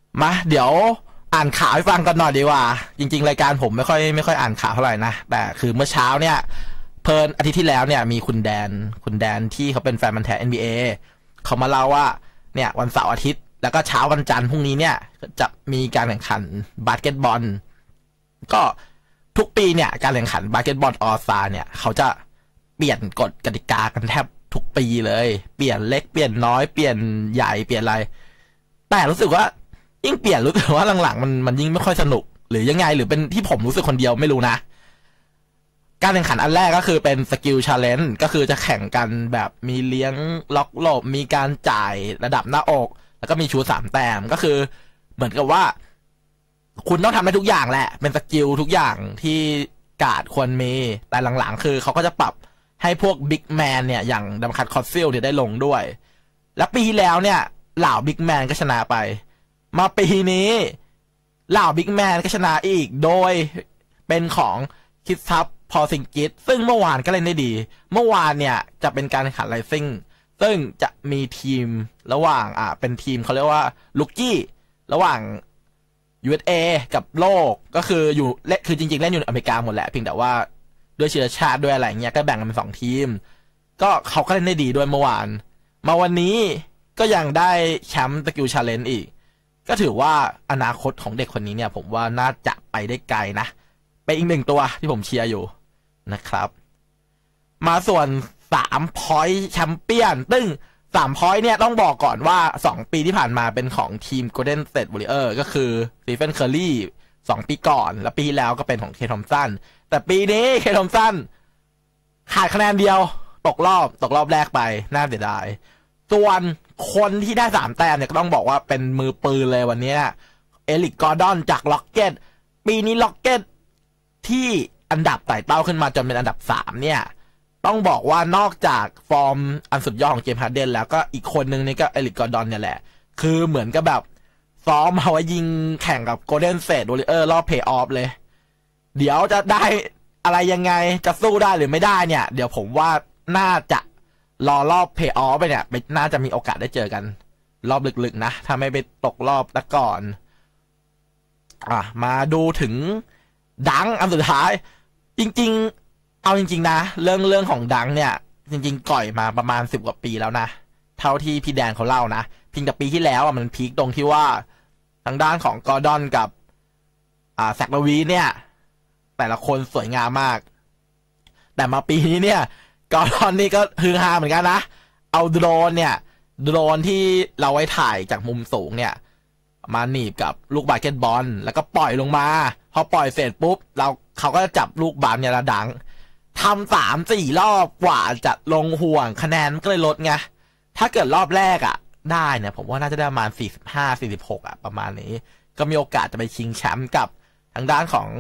มาเดี๋ยวอ่านข่าวให้ฟังกันหน่อยดีกว่าจริงๆรายการผมไม่ค่อยอ่านข่าวเท่าไหร่นะแต่คือเมื่อเช้าเนี่ยเพลินอาทิตย์ที่แล้วเนี่ยมีคุณแดนที่เขาเป็นแฟนมันธุ์แท้ NBA เขามาเล่าว่าเนี่ยวันเสาร์อาทิตย์แล้วก็เช้าวันจันทร์พรุ่งนี้เนี่ยจะมีการแข่งขันบาสเกตบอลก็ทุกปีเนี่ยการแข่งขันบาสเกตบอลออลสตาร์เนี่ยเขาจะเปลี่ยนกฎกติกากันแทบทุกปีเลยเปลี่ยนเล็กเปลี่ยนน้อยเปลี่ยนใหญ่เปลี่ยนอะไรแต่รู้สึกว่ายิ่งเปลี่ยนรู้สึกว่าหลังๆมันยิ่งไม่ค่อยสนุกหรือยังไงหรือเป็นที่ผมรู้สึกคนเดียวไม่รู้นะการแข่งขันอันแรกก็คือเป็นสกิลชาเลนจ์ก็คือจะแข่งกันแบบมีเลี้ยงล็อกหลบมีการจ่ายระดับหน้าอกแล้วก็มีชู3 แต้มก็คือเหมือนกับว่าคุณต้องทำได้ทุกอย่างแหละเป็นสกิลทุกอย่างที่การ์ดควรมีแต่หลังๆคือเขาก็จะปรับให้พวกบิ๊กแมนเนี่ยอย่างดัมคัตคอสซิลเนี่ยได้ลงด้วยแล้วปีที่แล้วเนี่ยเหล่าบิ๊กแมนก็ชนะไปมาปีนี้เหล่าบิ๊กแมนก็ชนะอีกโดยเป็นของคิดซับพอซิงกิสซึ่งเมื่อวานก็เล่นได้ดีเมื่อวานเนี่ยจะเป็นการแข่งขันไลซิ่งซึ่งจะมีทีมระหว่างเป็นทีมเขาเรียกว่าลูกกี้ระหว่าง USA กับโลกก็คืออยู่คือจริงๆเล่นอยู่ในอเมริกาหมดแหละเพียงแต่ว่าด้วยเชื้อชาติด้วยอะไรเงี้ยก็แบ่งกันเป็น2 ทีมก็เขาก็เล่นได้ดีด้วยเมื่อวานมาวันนี้ก็ยังได้แชมป์สกิลชาเลนจ์อีกก็ถือว่าอนาคตของเด็กคนนี้เนี่ยผมว่าน่าจะไปได้ไกลนะเป็นอีก1 ตัวที่ผมเชียร์อยู่นะครับมาส่วน3 point แชมเปี้ยนซึ่ง3 point เนี่ยต้องบอกก่อนว่า2 ปีที่ผ่านมาเป็นของทีม Golden State Warriors ก็คือสตีเฟนเคอร์รี่2 ปีก่อนแล้วปีที่แล้วก็เป็นของเคทอมสันแต่ปีนี้เคทอมสันขาดคะแนนเดียวตกรอบแรกไปน่าเสียดายส่วนคนที่ได้3 แต้มเนี่ยก็ต้องบอกว่าเป็นมือปืนเลยวันนี้เอริก กอร์ดอนจากล็อกเก็ตปีนี้ล็อกเก็ตที่อันดับไต่เต้าขึ้นมาจนเป็นอันดับ3เนี่ยต้องบอกว่านอกจากฟอร์มอันสุดยอดของเจมส์ฮาร์เดนแล้วก็อีกคนนึงนี่ก็เอริก กอร์ดอนเนี่ยแหละคือเหมือนกับแบบซ้อมเอาไว้ยิงแข่งกับโกลเด้นสเตทวอริเออร์รอบเพลย์ออฟเลยเดี๋ยวจะได้อะไรยังไงจะสู้ได้หรือไม่ได้เนี่ยเดี๋ยวผมว่าน่าจะรอรอบเพย์ออฟไปเนี่ยน่าจะมีโอกาสได้เจอกันรอบลึกๆนะถ้าไม่ไปตกรอบตะก่อนมาดูถึงดังอันสุดท้ายจริงๆเอาจริงๆนะเรื่องของดังเนี่ยจริงๆก่อยมาประมาณ10 กว่าปีแล้วนะเท่าที่พี่แดนเขาเล่านะเพียงแต่ปีที่แล้วมันพีคตรงที่ว่าทางด้านของกอร์ดอนกับแซค ลาวีนเนี่ยแต่ละคนสวยงามมากแต่มาปีนี้เนี่ยกอร์ดอนนี่ก็ฮือฮาเหมือนกันนะเอาโดรนที่เราไว้ถ่ายจากมุมสูงเนี่ยมาหนีบกับลูกบาสเกตบอลแล้วก็ปล่อยลงมาพอปล่อยเสร็จปุ๊บเขาก็จะจับลูกบาสเนี่ยระดังทำ3-4 รอบกว่าจะลงห่วงคะแนนก็เลยลดไงถ้าเกิดรอบแรกได้เนี่ยผมว่าน่าจะได้ประมาณ45-46ประมาณนี้ก็มีโอกาสจะไปชิงแชมป์กับทางด้านของ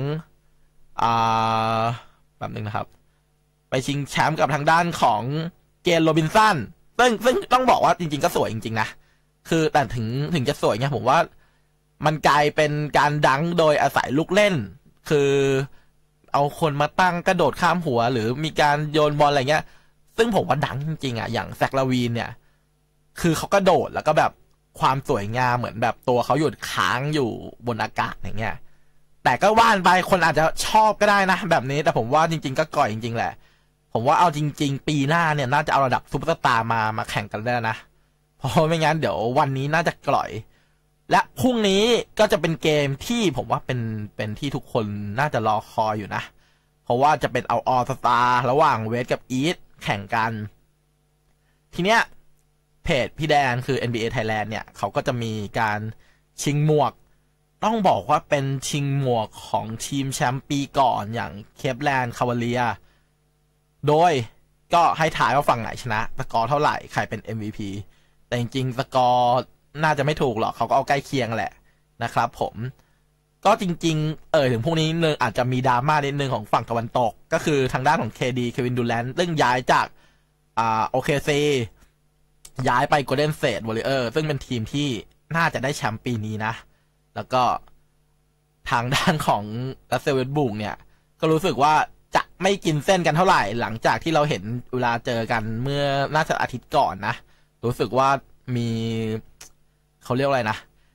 แบบนึงนะครับไปชิงแชมป์กับทางด้านของเจนโรบินสันซึ่งต้องบอกว่าจริงๆก็สวยจริงๆนะคือแต่ถึงจะสวยเนี่ยผมว่ามันกลายเป็นการดังโดยอาศัยลูกเล่นคือเอาคนมาตั้งกระโดดข้ามหัวหรือมีการโยนบอลอะไรเงี้ยซึ่งผมว่าดังจริงๆอย่างแซค ลาวีนเนี่ยคือเขากระโดดแล้วก็แบบความสวยงามเหมือนแบบตัวเขาหยุดค้างอยู่บนอากาศอย่างเงี้ยแต่ก็ว่านไปคนอาจจะชอบก็ได้นะแบบนี้แต่ผมว่าจริงๆก็ก่อยจริงๆแหละผมว่าเอาจริงๆปีหน้าเนี่ยน่าจะเอาระดับซุปเปอร์สตาร์มาแข่งกันได้นะเพราะไม่งั้นเดี๋ยววันนี้น่าจะกล่อยและพรุ่งนี้ก็จะเป็นเกมที่ผมว่าเป็นที่ทุกคนน่าจะรอคอยอยู่นะเพราะว่าจะเป็นเอาออลสตาร์ระหว่างเวสกับอีทแข่งกันทีเนี้ยเพจพี่แดนคือ NBA Thailand เนี่ยเขาก็จะมีการชิงหมวกต้องบอกว่าเป็นชิงหมวกของทีมแชมป์ปีก่อนอย่างเคปแลนด์คาวาเลียโดยก็ให้ถ่ายว่าฝั่งไหนชนะสกอร์เท่าไหร่ใครเป็น MVP แต่จริงๆสกอร์น่าจะไม่ถูกหรอกเขาก็เอาใกล้เคียงแหละนะครับผมก็จริงๆถึงพวกนี้นึงอาจจะมีดราม่านิดนึงของฝั่งตะวันตกก็คือทางด้านของ KD เควินดูแรนต์ซึ่งย้ายจากOKC ย้ายไป Golden State Warriors ซึ่งเป็นทีมที่น่าจะได้แชมป์ปีนี้นะแล้วก็ทางด้านของรัสเซล เวสต์บรูคเนี่ยก็รู้สึกว่าจะไม่กินเส้นกันเท่าไหร่หลังจากที่เราเห็นเวลาเจอกันเมื่อน่าจะอาทิตย์ก่อนนะรู้สึกว่ามีเขาเรียกอะไรนะ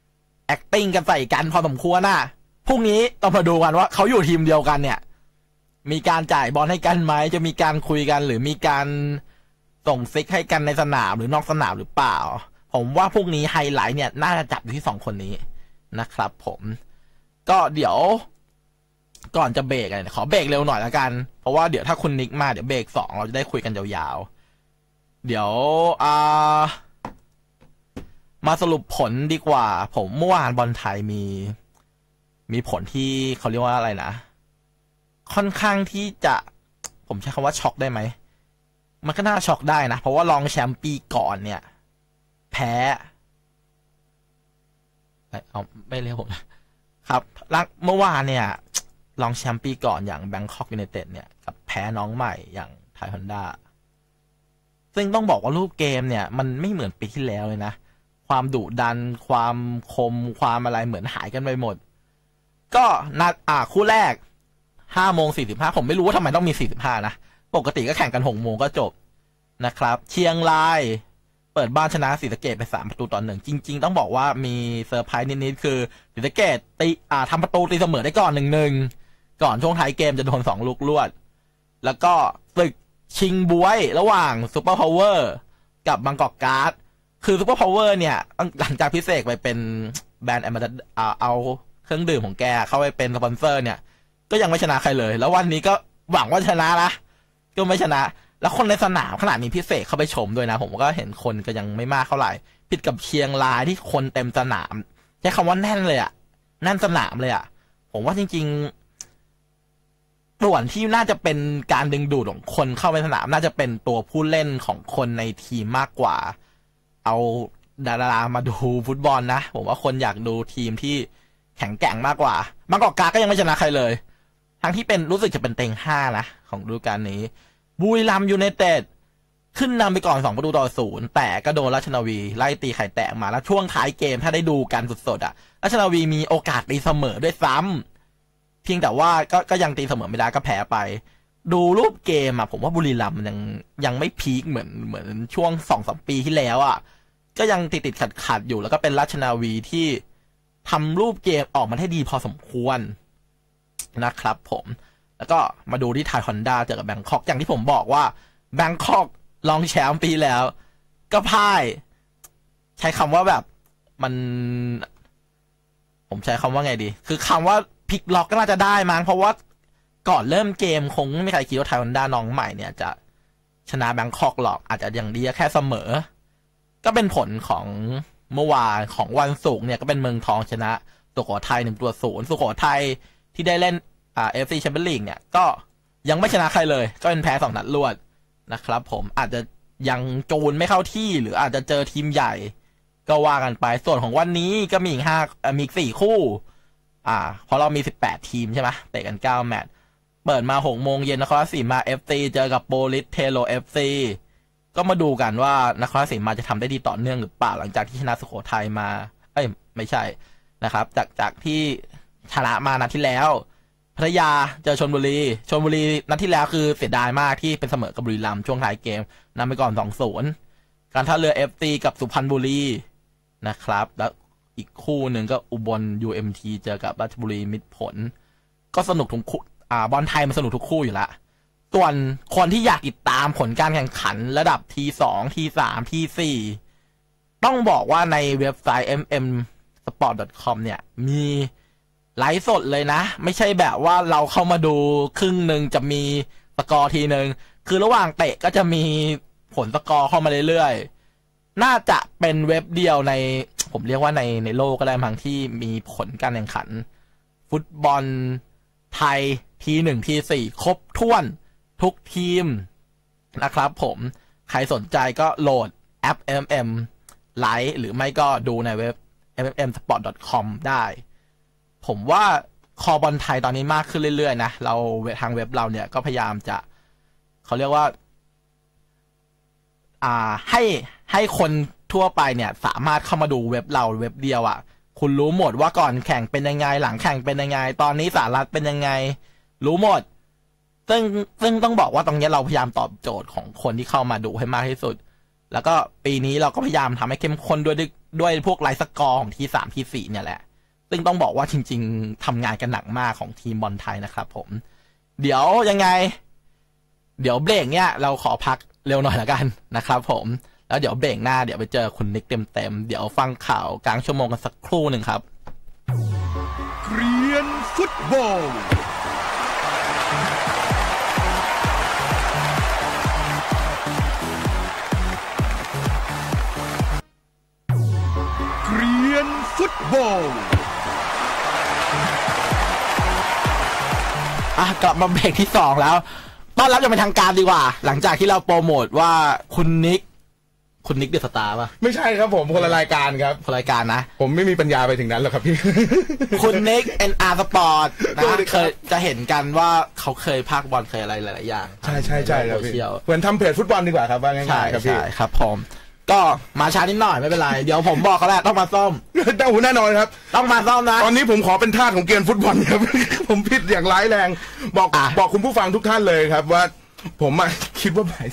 acting กันใส่กันพอสมควรน่ะพรุ่งนี้ต้องมาดูกันว่าเขาอยู่ทีมเดียวกันเนี่ยมีการจ่ายบอลให้กันไหมจะมีการคุยกันหรือมีการส่งซิกให้กันในสนามหรือนอกสนามหรือเปล่าผมว่าพรุ่งนี้ไฮไลท์เนี่ยน่าจะจับอยู่ที่2 คนนี้นะครับผมก็เดี๋ยวก่อนจะเบรกขอเบรกเร็วหน่อยละกันเพราะว่าเดี๋ยวถ้าคุณนิกมาเดี๋ยวเบรก2เราจะได้คุยกันยาวๆเดี๋ยวมาสรุปผลดีกว่าผมเมื่อวานบอลไทยมีผลที่เขาเรียกว่าอะไรนะค่อนข้างที่จะผมใช้คำว่าช็อกได้ไหมมันก็น่าช็อกได้นะเพราะว่ารองแชมป์ปีก่อนเนี่ยแพ้เอาไม่เรียกผมครับเมื่อวานเนี่ยรองแชมป์ปีก่อนอย่างแบงคอกยูไนเต็ดเนี่ยกับแพ้น้องใหม่อย่างไทยฮอนด้าซึ่งต้องบอกว่ารูปเกมเนี่ยมันไม่เหมือนปีที่แล้วเลยนะความดุดันความคมความอะไรเหมือนหายกันไปหมดก็นัดคู่แรก5:45ผมไม่รู้ว่าทำไมต้องมี45นะปกติก็แข่งกัน6 โมงก็จบนะครับเชียงรายเปิดบ้านชนะศรีสะเกษไป3-1จริงๆต้องบอกว่ามีเซอร์ไพรส์นิดๆคือศรีสะเกษทำประตูตีเสมอได้ก่อน1-1ก่อนช่วงท้ายเกมจะโดน2 ลูกรวดแล้วก็ศึกชิงบวยระหว่างซุปเปอร์พาวเวอร์กับบางกอกการ์ดคือซุปเปอร์พาวเวอร์เนี่ยหลังจากพิเศษไปเป็นแบรนด์แอมบาสเอาเครื่องดื่มของแกเข้าไปเป็นสปอนเซอร์เนี่ยก็ยังไม่ชนะใครเลยแล้ววันนี้ก็หวังว่าชนะนะก็ไม่ชนะแล้วคนในสนามขนาดมีพิเศษเข้าไปชมด้วยนะผมก็เห็นคนก็ยังไม่มากเท่าไหร่ผิดกับเชียงรายที่คนเต็มสนามใช้คำว่าแน่นเลยอะแน่นสนามเลยอะผมว่าจริงๆส่วนที่น่าจะเป็นการดึงดูดของคนเข้าไปสนามน่าจะเป็นตัวผู้เล่นของคนในทีมมากกว่าเอาดารามาดูฟุตบอลนะผมว่าคนอยากดูทีมที่แข็งแกร่งมากกว่าบางกอกการ์ดก็ยังไม่ชนะใครเลยทั้งที่เป็นรู้สึกจะเป็นเต็ง5นะของฤดูกาลนี้บุรีรัมย์ยูไนเต็ดขึ้นนำไปก่อน2-0แต่ก็โดนราชนาวีไล่ตีไข่แตกมาแล้วช่วงท้ายเกมถ้าได้ดูกันสดๆราชนาวีมีโอกาสตีเสมอด้วยซ้ำเพียงแต่ว่าก็ยังตีเสมอไม่ได้ก็แพ้ไปดูรูปเกมผมว่าบุรีรัมย์ยังไม่พีคเหมือนช่วง 2-3 ปีที่แล้วก็ยังติดขัดอยู่แล้วก็เป็นราชนาวีที่ทำรูปเกมออกมาให้ดีพอสมควรนะครับผมแล้วก็มาดูที่ไทยฮอนด้าเจอกับแบงคอกอย่างที่ผมบอกว่าแบงคอกรองแชมป์ปีแล้วก็พ่ายใช้คำว่าแบบมันผมใช้คำว่าไงดีคือคำว่าพลิกล็อกก็น่าจะได้มั้งเพราะว่าก่อนเริ่มเกมคงไม่มีใครคิดว่าไทยฮอนด้าน้องใหม่เนี่ยจะชนะแบงคอกหรอกอาจจะอย่างดีแค่เสมอก็เป็นผลของเมื่อวานของวันศุกร์เนี่ยก็เป็นเมืองทองชนะสุโขทัย1-0สุโขทัยที่ได้เล่นFC แชมเปี้ยนลีกเนี่ยก็ยังไม่ชนะใครเลยก็เป็นแพ้2 นัดรวดนะครับผมอาจจะยังจูนไม่เข้าที่หรืออาจจะเจอทีมใหญ่ก็ว่ากันไปส่วนของวันนี้ก็มีอีก4 คู่เพราะเรามี18 ทีมใช่ไหมเตะกัน9 แมตช์เปิดมา6 โมงเย็นนครราชสีมา FC เจอกับโปลิสเทโล FC ก็มาดูกันว่านครราชสีมาจะทำได้ดีต่อเนื่องหรือเปล่าหลังจากที่ชนะสุโขทัยมาไม่ใช่นะครับจากที่ชนะมานัดที่แล้วพัทยาเจอชลบุรีนัดที่แล้วคือเสียดายมากที่เป็นเสมอกับบุรีรัมย์ช่วงท้ายเกมนำไปก่อน2-0การท่าเรือ FC กับสุพรรณบุรีนะครับแล้วอีกคู่หนึ่งก็อุบล UMT เจอกับราชบุรีมิตรผลก็สนุกทุกคู่บอลไทยมันสนุกทุกคู่อยู่ละส่วนคนที่อยากติดตามผลการแข่งขันระดับ T2 T3 T4 ต้องบอกว่าในเว็บไซต์ mmsport.com เนี่ยมีไลฟ์สดเลยนะไม่ใช่แบบว่าเราเข้ามาดูครึ่งหนึ่งจะมีสกอร์ทีหนึ่งคือระหว่างเตะก็จะมีผลสกอร์เข้ามาเรื่อยๆน่าจะเป็นเว็บเดียวในผมเรียกว่าในโลกก็ได้บางที่มีผลการแข่งขันฟุตบอลไทยT1 T4ครบถ้วนทุกทีมนะครับผมใครสนใจก็โหลดแอป MM ไลฟ์หรือไม่ก็ดูในเว็บ mmsport.com ได้ผมว่าคอบอลไทยตอนนี้มากขึ้นเรื่อยๆนะเราทางเว็บเราเนี่ยก็พยายามจะเขาเรียกว่าให้คนทั่วไปเนี่ยสามารถเข้ามาดูเว็บเราเว็บเดียวคุณรู้หมดว่าก่อนแข่งเป็นยังไงหลังแข่งเป็นยังไงตอนนี้สาระเป็นยังไงรู้หมดซึ่งต้องบอกว่าตรงนี้เราพยายามตอบโจทย์ของคนที่เข้ามาดูให้มากที่สุดแล้วก็ปีนี้เราก็พยายามทำให้เข้มข้นด้วยพวกไลฟ์สกอร์ของที3ที4เนี่ยแหละซึ่งต้องบอกว่าจริงๆทำงานกันหนักมากของทีมบอลไทยนะครับผมเดี๋ยวยังไงเดี๋ยวเบรกเนี่ยเราขอพักเร็วหน่อยละกันนะครับผมแล้วเดี๋ยวเบรกหน้าเดี๋ยวไปเจอคุณนิกเต็มๆเดี๋ยวฟังข่าวกลางชั่วโมงกันสักครู่หนึ่งครับเกรียนฟุตบอลเกรียนฟุตบอลกลับมาเบรกที่2แล้วต้อนรับอย่างเป็นทางการดีกว่าหลังจากที่เราโปรโมทว่าคุณนิกเดอะสตาร์ป่ะไม่ใช่ครับผมคนละรายการครับคนละรายการนะผมไม่มีปัญญาไปถึงนั้นหรอกครับพี่คุณนิก NR Sport นะเคยจะเห็นกันว่าเขาเคยพากบอลเคยอะไรหลายๆอย่างใช่ครับพี่เหมือนทำเพจฟุตบอลดีกว่าครับว่าง่ายๆครับพี่ใช่ครับผมก็มาช้านิดหน่อยไม่เป็นไรเดี๋ยวผมบอกเขาแหละต้องมาซ่อมแน่นอนครับต้องมาซ่อมนะตอนนี้ผมขอเป็นทาสของเกมฟุตบอลครับผมผิดอย่างร้ายแรงบอกคุณผู้ฟังทุกท่านเลยครับว่าผมคิดว่าบ่าย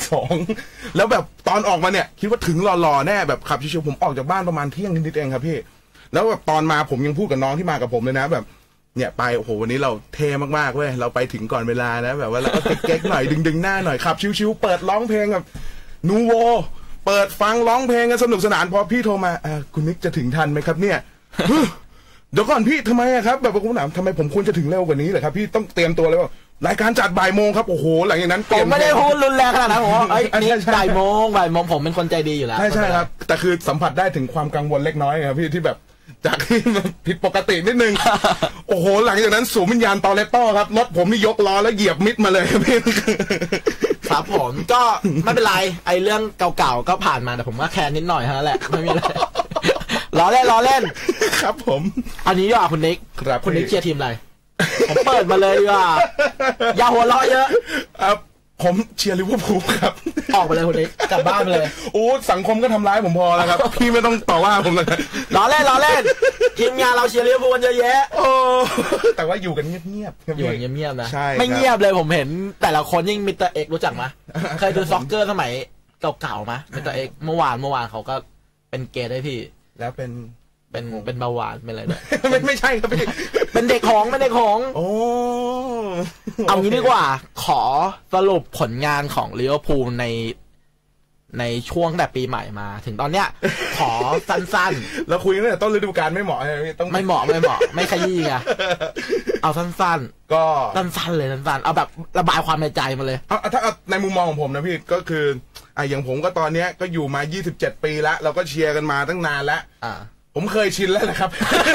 2แล้วแบบตอนออกมาเนี่ยคิดว่าถึงหล่อๆแน่แบบขับชิวๆผมออกจากบ้านประมาณเที่ยงนิดๆเองครับพี่แล้วแบบตอนมาผมยังพูดกับน้องที่มากับผมเลยนะแบบเนี่ยไปโอ้โหวันนี้เราเท่มากๆเว้ยเราไปถึงก่อนเวลานะแบบว่าเราก็เก๊กๆหน่อยดึงหน้าหน่อยขับชิวๆเปิดร้องเพลงแบบนูโวเปิดฟังร้องเพลงกันสนุกสนานพอพี่โทรมาคุณนิกจะถึงทันไหมครับเนี่ยเดี๋ยวก่อนพี่ทำไมครับแบบผมถามทำไมผมควรจะถึงเร็วกว่านี้เหรอครับพี่ต้องเตรียมตัวเลยว่ารายการจัดบ่ายโมงครับโอ้โหหลังจากนั้นผมไม่ได้พูดรุนแรงขนาดนั้นผมนี่บ่ายโมงผมเป็นคนใจดีอยู่แล้วใช่ครับแต่คือสัมผัสได้ถึงความกังวลเล็กน้อยครับพี่ที่แบบจากที่ผิดปกตินิดนึงโอ้โหหลังจากนั้นสูบวิญญาณตอเลโต้ครับรถผมนี่ยกล้อแล้วเหยียบมิดมาเลยพี่ครับผมก็ไม่เป็นไรไอ้เรื่องเก่าๆก็ผ่านมาแต่ผมก็แค้นนิดหน่อยเท่านั้นแหละไม่มีอะไรล้อเล่นครับผมอันนี้ดีกว่าคุณนิกคุณนิกเชียร์ทีมอะไรผมเปิดมาเลยดีกว่าอย่าหัวเราะเยอะผมเชียร์ลิเวอร์พูลครับออกไปเลยคุณนิกกลับบ้านไปเลยโอ้สังคมก็ทำร้ายผมพอแล้วครับพี่ไม่ต้องต่อว่าผมเลยล้อเล่นทีมงานเราเชียร์ลิเวอร์พูลเยอะแยะโอ้แต่ว่าอยู่กันเงียบๆอยู่เงียบๆนะไม่เงียบเลยผมเห็นแต่ละคนยิ่งมิสเตอร์เอ็กรู้จักไหมเคยดูซ็อกเกอร์สมัยเก่าๆไหมมิสเตอร์เอ็กเมื่อวานเขาก็เป็นเกย์ได้พี่แล้วเป็นเบาหวานเป็นอะไรด้วยไม่ใช่ครับพี่เป็นเด็กของโอ้เอางี้ดีกว่าขอสรุปผลงานของลิเวอร์พูลในช่วงแต่ปีใหม่มาถึงตอนเนี้ยขอสั้นๆแล้วคุยกันเนี่ยต้นฤดูกาลไม่เหมาะต้องไม่เหมาะไม่ขยี้ไงเอาสั้นๆก็สั้นๆเลยสั้นๆเอาแบบระบายความในใจมาเลยถ้าในมุมมองของผมนะพี่ก็คืออย่างผมก็ตอนเนี้ยก็อยู่มา27 ปีแล้วเราก็เชียร์กันมาตั้งนานแล้วผมเคยชินแล้วนะครับ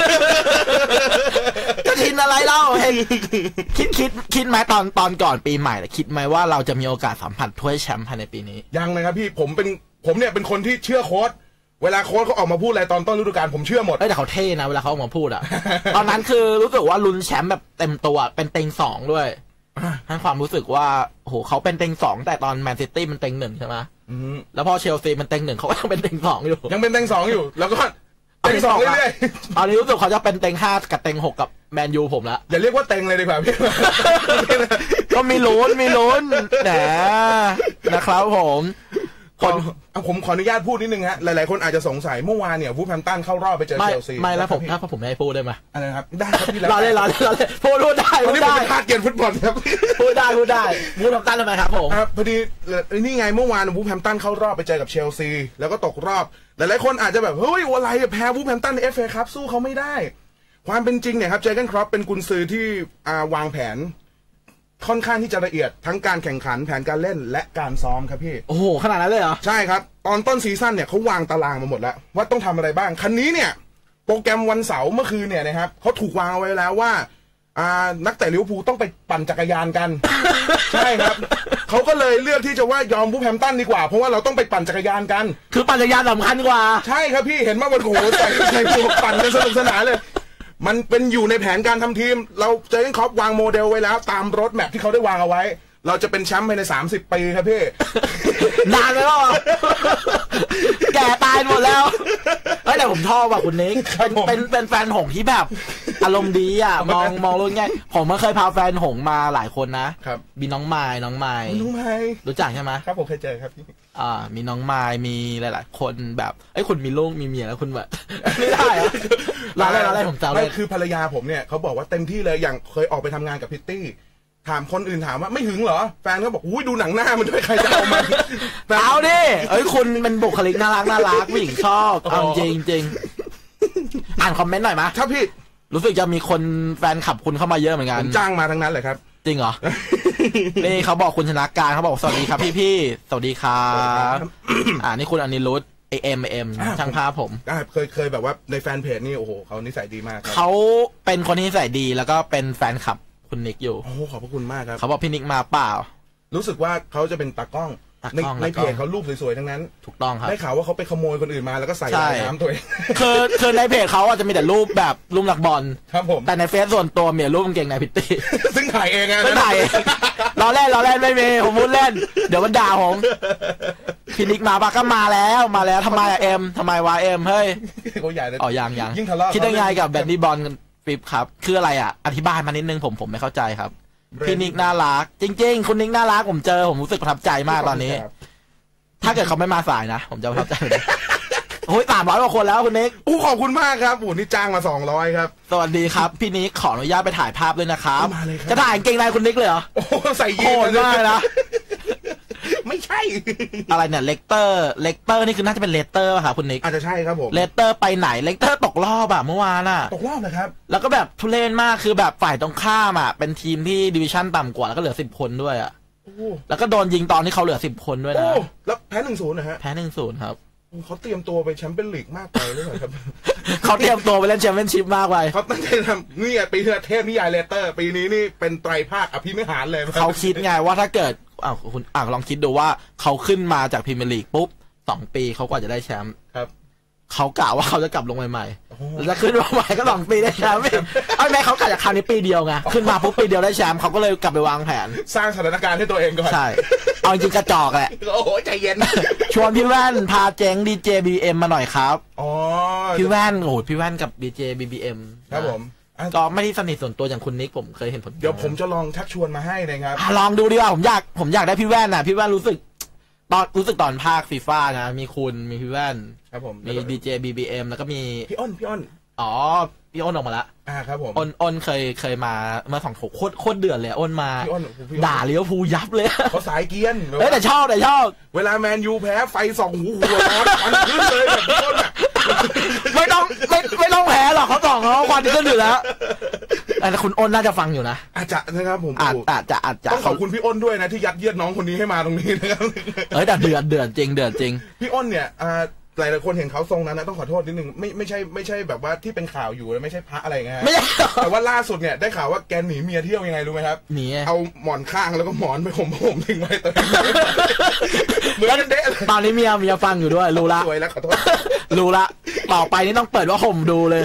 ก็ชินอะไรเล่าคิดไหมตอนก่อนปีใหม่คิดไหมว่าเราจะมีโอกาสสัมผัสถ้วยแชมป์ภายในปีนี้ยังนะครับพี่ผมเนี่ยเป็นคนที่เชื่อโค้ชเวลาโค้ชเขาออกมาพูดอะไรตอนต้นฤดูกาลผมเชื่อหมดแต่เขาเท่นะเวลาเขาออกมาพูดอ่ะ ตอนนั้นคือรู้สึกว่าลุ้นแชมป์แบบเต็มตัวเป็นเต็ง2ด้วยให้ความรู้สึกว่าโหเขาเป็นเต็ง2แต่ตอนแมนซิตี้มันเต็ง1ใช่ไหมแล้วพอเชลซีมันเต็ง1เขาก็ยังเป็นเต็ง2อยู่ยังเป็นเต็ง2อยู่แล้วก็เต็ง2เรื่อยๆตอนนี้รู้สึกเขาจะเป็นเต็ง5กับเต็ง6กับแมนยูผมละอย่าเรียกว่าเต็งเลยดีกว่าพี่ก็มีลุ้นนะครับผมขออนุญาตพูดนิดนึงฮะหลายๆคนอาจจะสงสัยเมื่อวานเนี่ยวูฟแฮมตันเข้ารอบไปเจอเชลซีไม่แล้วผมถ้าผมไม่ให้พูดได้ไหมอะไรครับได้ครับพี่เราเล่นพูดได้วันนี้ผมเป็นทาสเกมฟุตบอลครับพูดได้วูฟแฮมตันทำไมครับผมพอดีนี่ไงเมื่อวานวูฟแฮมตันเข้ารอบไปเจอกับเชลซีแล้วก็ตกรอบหลายๆคนอาจจะแบบเฮ้ยอะไรแพ้วูฟแฮมตันในFAครับสู้เขาไม่ได้ความเป็นจริงเนี่ยครับเจอร์เกนคล็อปเป็นกุนซือที่วางแผนค่อนข้างที่จะละเอียดทั้งการแข่งขันแผนการเล่นและการซ้อมครับพี่โอ้โหขนาดนั้นเลยเหรอใช่ครับตอนต้นซีซั่นเนี่ยเขาวางตารางมาหมดแล้วว่าต้องทำอะไรบ้างคันนี้เนี่ยโปรแกรมวันเสาร์เมื่อคืนเนี่ยนะครับเขาถูกวางเอาไว้แล้วว่านักเตะลิเวอร์พูลต้องไปปั่นจักรยานกัน ใช่ครับเขาก็เลยเลือกที่จะว่ายอมวูฟแฮมตันดีกว่าเพราะว่าเราต้องไปปั่นจักรยานกันคือปั่นจักรยานสำคัญกว่าใช่ครับพี่เห็นว่าวันโหใส่พวกปั่นกันสนุกสนานเลยมันเป็นอยู่ในแผนการทำทีมเราเจอร์เกนคล็อปวางโมเดลไว้แล้วตามรถแมพที่เขาได้วางเอาไว้เราจะเป็นแชมป์ภายใน30 ปีครับพี่นานไหมล่ะแก่ตายหมดแล้วแต่ผมชอบว่ะคุณนิกเป็นแฟนหงที่แบบอารมณ์ดีอ่ะมองรู้ไงผมเคยพาแฟนหงมาหลายคนนะครับมีน้องไม้รู้จักใช่ไหมครับผมเคยเจอครับพี่มีน้องไมล์มีหลายๆคนแบบคุณมีลูกมีเมียแล้วคุณแบบ ไม่ได้อะอะไรผมจำเลยคือภรรยาผมเนี่ยเขาบอกว่าเต็มที่เลยอย่างเคยออกไปทำงานกับพิตตี้ถามคนอื่นถามว่าไม่หึงเหรอแฟนเขาบอกอุ้ยดูหนังหน้ามันด้วยใครจะเอามันเอาดิคุณมันบุคลิกน่ารักผู้หญิงชอบเอาจริงอ่านคอมเมนต์หน่อยมะครับพี่รู้สึกจะมีคนแฟนขับคุณเข้ามาเยอะเหมือนกันผมจ้างมาทั้งนั้นเลยครับจริงเหรอ นี่เขาบอกคุณชนะการเขาบอกสวัสดีครับพี่สวัสดีครับนี่คุณอนิรุธเอ็มช่างภาพผมเคยแบบว่าในแฟนเพจนี่โอ้โหเขานิสัยดีมากเขาเป็นคนนิสัยดีแล้วก็เป็นแฟนคลับคุณนิกอยู่โอ้ขอบพระคุณมากครับเขาบอกพี่นิกมาเปล่ารู้สึกว่าเขาจะเป็นตากล้องในเพจเขารูปสวยๆทั้งนั้นถูกต้องครับได้ข่าวว่าเขาไปขโมยคนอื่นมาแล้วก็ใส่น้ำตัวเองคือในเพจเขาจะมีแต่รูปแบบรูปหลักบอลครับผมแต่ในเฟซส่วนตัวมีรูปกางเกงในพิตตี้ซึ่งถ่ายเองไงไม่ถ่ายล้อเล่นไม่มีผมพูดเล่นเดี๋ยวมันด่าผมพี่นิกมาปะก็มาแล้วทำไมเอ็มทำไมวะเอ็มเฮ้ยเขาใหญ่เลยยังคิดยังไงกับแบนดี้บอลฟิปครับคืออะไรอธิบายมานิดนึงผมไม่เข้าใจครับพี่นิกน่ารักจริงๆคุณนิกน่ารักผมรู้สึกประทับใจมากตอนนี้ถ้าเกิดเขาไม่มาสายนะผมจะประทับใจเลยโอ้ย300 กว่าคนแล้วคุณนิกขอบคุณมากครับนี่จ้างมา200ครับสวัสดีครับพี่นิกขออนุญาตไปถ่ายภาพด้วยนะครับจะถ่ายเกงในคุณนิกเลยเหรอใส่ยีนมากนะไม่ใช่อะไรเนี่ยเลกเตอร์นี่คือน่าจะเป็นเลเตอร์ป่ะครับคุณนิกอาจจะใช่ครับผมเลเตอร์ไปไหนเลเตอร์ตกรอบเมื่อวานตกรอบนะครับแล้วก็แบบทุเรศมากคือแบบฝ่ายตรงข้ามเป็นทีมที่ดิวิชั่นต่ำกว่าแล้วก็เหลือ10 คนด้วยแล้วก็โดนยิงตอนที่เขาเหลือ10 คนด้วยนะแล้วแพ้ 1-0 นะฮะแพ้ 1-0 ครับเขาเตรียมตัวไปแชมเปี้ยนลีกมากไปหรือเปล่าครับเขาเตรียมตัวไปเล่นแชมเปี้ยนชิพมากไปเขาตั้งใจทำนี่ปีที่เทพนิยายเลเตอร์ปีนี้นี่เป็นไตรภาคอภินิหารเลยเขาคิดไงว่าถ้าเกิดคุณลองคิดดูว่าเขาขึ้นมาจากพรีเมียร์ลีกปุ๊บ2 ปีเขาก็จะได้แชมป์ครับเขากะว่าเขาจะกลับลงใหม่ๆแล้วจะขึ้นมาใหม่ก็2 ปีได้แชมป์ไม่เขากะจะคราวนี้ปีเดียวไงขึ้นมาปุ๊บปีเดียวได้แชมป์เขาก็เลยกลับไปวางแผนสร้างสถานการณ์ให้ตัวเองก่อนใช่เอาจริงกระจอกแหละโอ้โหใจเย็นชวนพี่แว่นพาเจ๊งดีเจBBMมาหน่อยครับพี่แว่นพี่แว่นกับดีเจBBM ครับผมก็ไม่ได้สนิทส่วนตัวอย่างคุณนิกผมเคยเห็นผลเดี๋ยวผมจะลองชักชวนมาให้นะครับลองดูดีกว่าผมอยากได้พี่แว่นพี่แว่นรู้สึกตอนภาคฟีฟ่านะมีคุณมีพี่แว่นครับผมมีดีเจBBMแล้วก็มีพี่อ้นพี่อ้นออกมาละครับผมอ้นเคยมาเมื่อ2 โคตรเดือดเลยอ้นมาด่าเลี้ยวภูยับเลยเขาสายเกียนแต่ชอบเวลาแมนยูแพ้ไฟส่องหัวร้อนควันขึ้นเลยแบบพี่อ้นไม่ต้องแพ้หรอกเขาส่องเขาควันขึ้นอยู่แล้วแต่คุณอ้นน่าจะฟังอยู่นะอาจจะนะครับผมอาจจะต้องขอบคุณพี่อ้นด้วยนะที่ยัดเยียดน้องคนนี้ให้มาตรงนี้นะครับแต่เดือดจริงพี่อ้นเนี่ยหลายคนเห็นเขาทรงนั้นนะต้องขอโทษนิดนึงไม่ใช่แบบว่าที่เป็นข่าวอยู่ไม่ใช่พระอะไรไงไม่ใช่แต่ว่าล่าสุดเนี่ยได้ข่าวว่าแกหนีเมียเที่ยวยังไงรู้ไหมครับหนีเอาหมอนข้างแล้วก็หมอนไปผมทิ้งไว้ตัวเหมือนเด๊ะตอนนี้เมียฟังอยู่ด้วยรู้ละสวยแล้วขอโทษรู้ละต่อไปนี่ต้องเปิดว่าห่มดูเลย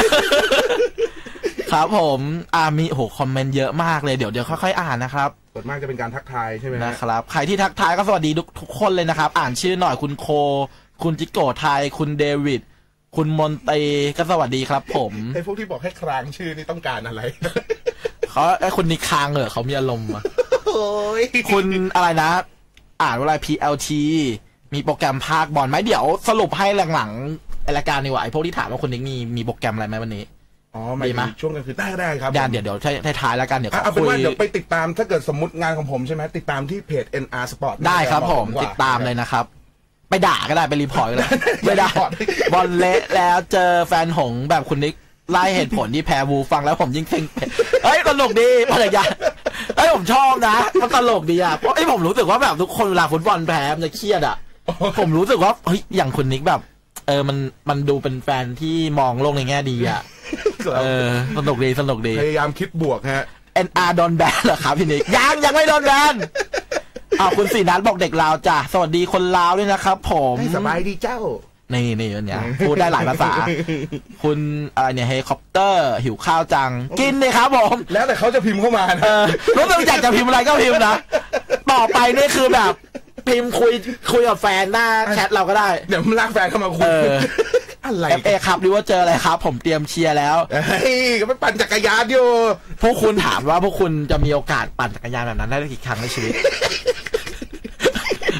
ครับผมมีคอมเมนต์เยอะมากเลยเดี๋ยวค่อยๆอ่านนะครับส่วนมากจะเป็นการทักทายใช่ไหมนะครับใครที่ทักทายก็สวัสดีทุกคนเลยนะครับอ่านชื่อหน่อยคุณโคคุณจิโกไทยคุณเดวิดคุณมนตรีก็สวัสดีครับผมไอ้พวกที่บอกให้ครางชื่อนี่ต้องการอะไรเขาคุณนิคางเขามีอารมณ์คุณอะไรนะอ่านว่าอะไร PLT มีโปรแกรมภาคบอลไหมเดี๋ยวสรุปให้หลังรายการดีกว่าไอ้พวกที่ถามว่าคุณนิกมีโปรแกรมอะไรไหมวันนี้ดีไหมช่วงกลางคืนได้ครับเดี๋ยวท้ายแล้วกันเดี๋ยวเอาเป็นว่าเดี๋ยวไปติดตามถ้าเกิดสมมติงานของผมใช่ไหมติดตามที่เพจ NR Sport ได้ครับผมติดตามเลยนะครับไปด่าก็ได้ไปรีพอร์ตก็ได้ไม่ได้บอลเละแล้วเจอแฟนหงแบบคุณนิกไล่เหตุผลที่แพ้วูฟังแล้วผมยิ่งเซ็งตลกดีภรรยาผมชอบนะมันตลกดีเพราะผมรู้สึกว่าแบบทุกคนเวลาฟุตบอลแพ้มันจะเครียดผมรู้สึกว่าอย่างคุณนิกแบบมันดูเป็นแฟนที่มองโลกในแง่ดีสนุกดีพยายามคิดบวกฮะ NR โดนแบนเหรอครับพี่นิกยังไม่โดนแบนคุณสีนัทบอกเด็กลาวจ้ะสวัสดีคนลาวด้วยนะครับผมสบายดีเจ้านี่เนี่ยพูดได้หลายภาษาคุณอะไรเนี่ยเฮลิคอปเตอร์หิวข้าวจังกินเลยครับผมแล้วแต่เขาจะพิมพ์เข้ามารู้สึกอยากจะพิมพ์อะไรก็พิมพ์นะต่อไปนี่คือแบบพิมพ์คุยกับแฟนหน้าแชทเราก็ได้เดี๋ยวมันลากแฟนเข้ามาคุยอะไรครับดิว่าเจออะไรครับผมเตรียมเชียร์แล้วก็ไปปั่นจักรยานอยู่พวกคุณถามว่าพวกคุณจะมีโอกาสปั่นจักรยานแบบนั้นได้กี่ครั้งในชีวิต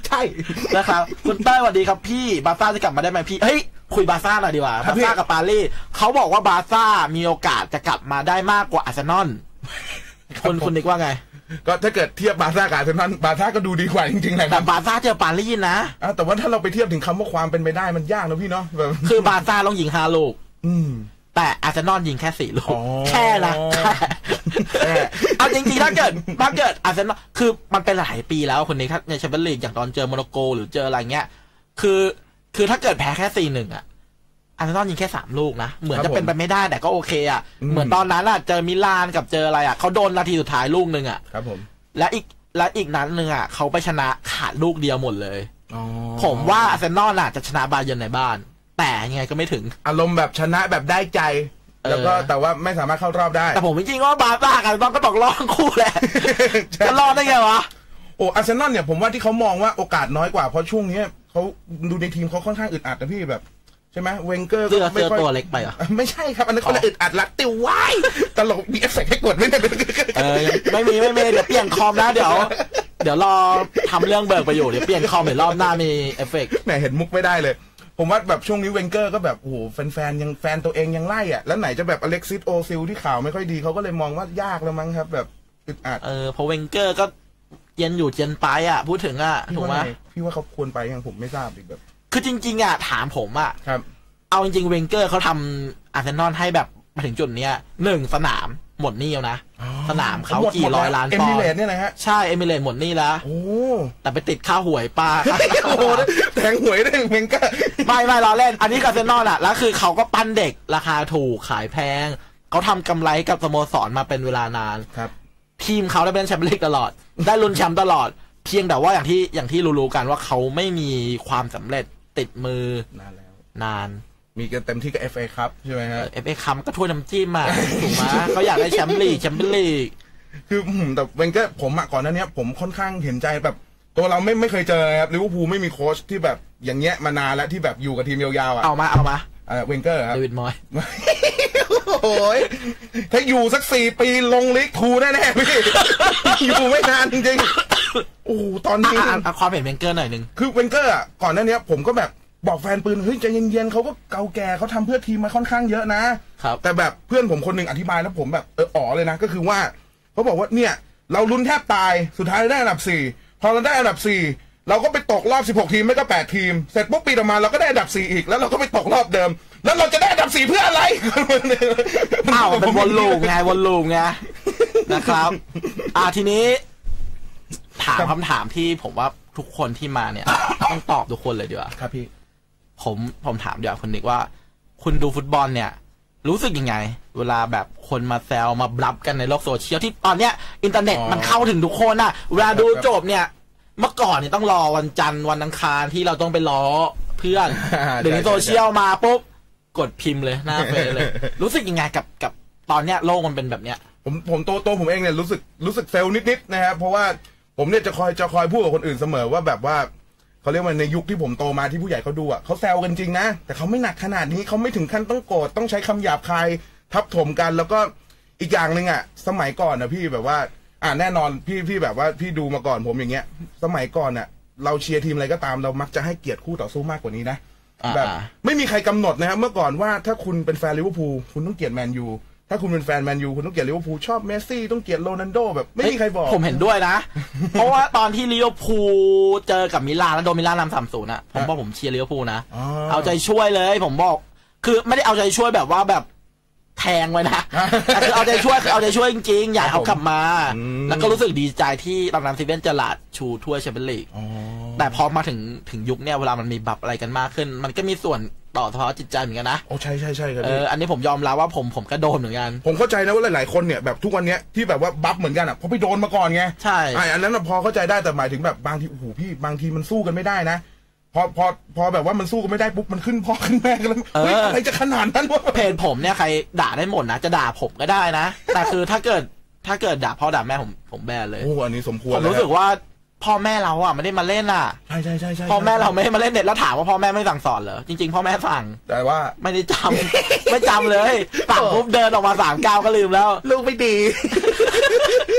ใช่นะครับคุณเต้ยสวัสดีครับพี่บาร์ซ่าจะกลับมาได้ไหมพี่เฮ้ยคุยบาร์ซ่าหน่อยดีกว่าบาร์ซ่ากับปารีสเขาบอกว่าบาร์ซ่ามีโอกาสจะกลับมาได้มากกว่าอาร์เซนอลคุณนิกว่าไงก็ถ้าเกิดเทียบบาร์ซ่ากับอาร์เซนอลบาร์ซ่าก็ดูดีกว่าจริงๆแหละแต่บาร์ซ่าเจอปารีสนะแต่ว่าถ้าเราไปเทียบถึงคำว่าความเป็นไปได้มันยากนะพี่เนาะคือบาร์ซ่าต้องยิง5 ลูกแต่อาร์เซนอลยิงแค่4 ลูกแค่นะเอาจริงๆถ้าเกิดอาร์เซนอลคือมันเป็นหลายปีแล้วคนนี้ถ้าในแชมเปี้ยนลีกอย่างตอนเจอโมนาโกหรือเจออะไรเงี้ยคือถ้าเกิดแพ้แค่4-1อาร์เซนอลยิงแค่3 ลูกนะเหมือนจะเป็นไปไม่ได้แต่ก็โอเคเหมือนตอนนั้นเจอมิลานกับเจออะไรเขาโดนนาทีสุดท้ายลูกนึงครับผมและอีกนั้นนึงเขาไปชนะขาดลูกเดียวหมดเลยผมว่าอาร์เซนอลจะชนะบาเยิร์นในบ้านแต่ยังไงก็ไม่ถึงอารมณ์แบบชนะแบบได้ใจแล้วก็แต่ว่าไม่สามารถเข้ารอบได้แต่ผมจริงๆว่าบาร์ซ่ากับอาร์เซนอลก็ตกรอบคู่แหละจะรอดได้ไงวะอาร์เซนอลเนี่ยผมว่าที่เขามองว่าโอกาสน้อยกว่าเพราะช่วงนี้เขาดูในทีมเขาค่อนข้างอึดอัดนะพี่แบบใช่ไหมเวนเกอร์ก็ไม่ค่อยตัวเล็กไปเหรอไม่ใช่ครับอันนั้นเขาเลยอึดอัดรักติวไว้ตลกมีเอฟเฟกต์ให้กดไม่ได้ไม่มีเดี๋ยวเปลี่ยนคอมนะเดี๋ยวรอทำเรื่องเบิกไปอยู่เดี๋ยวเปลี่ยนคอมเดี๋ยวรอบหน้ามีเอฟเฟกต์แหมเห็นมุกไม่ได้เลยผมว่าแบบช่วงนี้เวนเกอร์ก็แบบโอ้โหแฟนยังแฟนตัวเองยังไล่แล้วไหนจะแบบอเล็กซิสโอซิลที่ข่าวไม่ค่อยดีเขาก็เลยมองว่ายากแล้วมั้งครับแบบอึดอัดเพราะเวนเกอร์ก็เย็นอยู่เย็นไปพูดถึงถูกไหมพี่ว่าเขาควรไปยังผมไม่ทราบอีกแบบคือจริงๆถามผมครับเอาจริงๆเวนเกอร์เขาทำอาร์เซนอลให้แบบมาถึงจุดเนี้ย1 สนามหมดหนี้แล้วนะสนามเขากี่ร้อยล้านปอนด์เอมิเรตเนี่ยนะฮะใช่เอมิเรตหมดหนี้แล้วแต่ไปติดค่าหวยป้าโอ้โหแทงหวยได้เวนเกอร์ไม่เราเล่นอันนี้อาร์เซนอลแล้วคือเขาก็ปั้นเด็กราคาถูกขายแพงเขาทำกำไรกับสโมสรมาเป็นเวลานานครับทีมเขาได้เป็นแชมเปี้ยนลีกตลอดได้ลุ้นแชมป์ตลอดเพียงแต่ว่าอย่างที่รู้ๆกันว่าเขาไม่มีความสำเร็จติดมือนานแล้วนานมีกันเต็มที่กับ FA ครับใช่ไหมฮะ FA คัพก็ถ้วยน้ำจิ้มถูกไหมเขาอยากได้แชมเปี้ยนลีกคือแต่เวนเกอร์ผมก่อนหน้านี้ผมค่อนข้างเห็นใจแบบตัวเราไม่เคยเจอครับลิเวอร์พูลไม่มีโค้ชที่แบบอย่างเงี้ยมานานแล้วที่แบบอยู่กับทีมยาวๆเอามาเวนเกอร์ครับเดวิดมอยโอ้ยถ้าอยู่สัก4 ปีลงลีกทูแน่ๆพี่อยู่ไม่นานจริงๆโอ้ตอนนี้ความเห็นเวนเกอร์หน่อยนึงคือเวนเกอร์ก่อนหน้านี้ผมก็แบบบอกแฟนปืนเฮ้ยใจเย็นๆเขาก็เก่าแก่เขาทำเพื่อทีมมาค่อนข้างเยอะนะครับแต่แบบเพื่อนผมคนหนึ่งอธิบายแล้วผมแบบเลยนะก็คือว่าเขาบอกว่าเนี่ยเราลุ้นแทบตายสุดท้ายได้อันดับ4พอเราได้อันดับ4เราก็ไปตกรอบ16 ทีมไม่ก็8 ทีมเสร็จปุ๊บปีต่อมาเราก็ได้อันดับ4อีกแล้วเราก็ไปตกรอบเดิมแล้วเราจะได้อันดับ4เพื่ออะไรเป็นวนลูปไงนะครับทีนี้ถามคำถามที่ผมว่าทุกคนที่มาเนี่ยต้องตอบทุกคนเลยดีกว่าครับพี่ผมถามเดี๋ยวคุณนิกว่าคุณดูฟุตบอลเนี่ยรู้สึกยังไงเวลาแบบคนมาแซวมาบลับกันในโลกโซเชียลที่ตอนเนี้ยอินเทอร์เน็ตมันเข้าถึงทุกคนเวลาดูจบเนี่ยเมื่อก่อนเนี่ยต้องรอวันจันทร์วันอังคารที่เราต้องไปล้อเพื่อนเดี๋ยวนี้โซเชียลมาปุ๊บกดพิมพ์เลยหน้าเฟซเลยรู้สึกยังไงกับตอนเนี้ยโลกมันเป็นแบบเนี้ยผมตัวผมเองเนี่ยรู้สึกเซลล์นิดๆนะครับเพราะว่าผมเนี่ยจะคอยพูดกับคนอื่นเสมอว่าแบบว่าเขาเรียกว่าในยุคที่ผมโตมาที่ผู้ใหญ่เขาดูเขาแซวกันจริงนะแต่เขาไม่หนักขนาดนี้เขาไม่ถึงขั้นต้องโกรธต้องใช้คำหยาบคายทับถมกันแล้วก็อีกอย่างหนึ่งสมัยก่อนนะพี่แบบว่าแน่นอนพี่แบบว่าพี่ดูมาก่อนผมอย่างเงี้ยสมัยก่อนเราเชียร์ทีมอะไรก็ตามเรามักจะให้เกียรติคู่ต่อสู้มากกว่านี้นะแบบไม่มีใครกำหนดนะครับเมื่อก่อนว่าถ้าคุณเป็นแฟนลิเวอร์พูลคุณต้องเกลียดแมนยูถ้าคุณเป็นแฟนแมนยูคุณต้องเกลียดลิเวอร์พูลชอบเมสซี่ต้องเกลียดโรนัลโดแบบไม่มีใครบอกผมเห็นด้วยนะ เพราะว่าตอนที่ลิเวอร์พูลเจอกับมิลานแล้วโดนมิลานนำ3-0ผมบอกผมเชียร์ลิเวอร์พูลนะเอาใจช่วยเลยผมบอกคือไม่ได้เอาใจช่วยแบบว่าแบบแทงไว้นะคือเอาใจช่วยจริงๆอยากเอากลับมาแล้วก็รู้สึกดีใจที่ตอนนั้นซีเว่นเจอราร์ดชูถ้วยแชมเปี้ยนลีกแต่พอมาถึงยุคเนี้ยเวลามันมีบับอะไรกันมากขึ้นมันก็มีส่วนต่อสภาวะจิตใจเหมือนกันนะใช่ครับอันนี้ผมยอมรับว่าผมก็โดนเหมือนกันผมเข้าใจนะว่าหลายๆคนเนี่ยแบบทุกวันนี้ที่แบบว่าบัฟเหมือนกันเพราะไปโดนมาก่อนไงใช่อันนั้นพอเข้าใจได้แต่หมายถึงแบบบางทีโอ้โหพี่บางทีมันสู้กันไม่ได้นะพอแบบว่ามันสู้กันไม่ได้ปุ๊บมันขึ้นพ่อขึ้นแม่กันแล้วอะไรจะขนาดนั้นวะเพจผมเนี่ยใครด่าได้หมดนะจะด่าผมก็ได้นะแต่คือถ้าเกิดด่าพ่อด่าแม่ผมแบนเลยอันนี้สมควรผมรู้สึกว่าพ่อแม่เราไม่ได้มาเล่นใช่พ่อแม่เราไม่ได้มาเล่นเน็ตแล้วถามว่าพ่อแม่ไม่สั่งสอนเหรอจริงๆพ่อแม่สั่งแต่ว่าไม่ได้จำไม่จำเลยสั่งปุ๊บเดินออกมา3 ก้าวก็ลืมแล้วลูกไม่ดี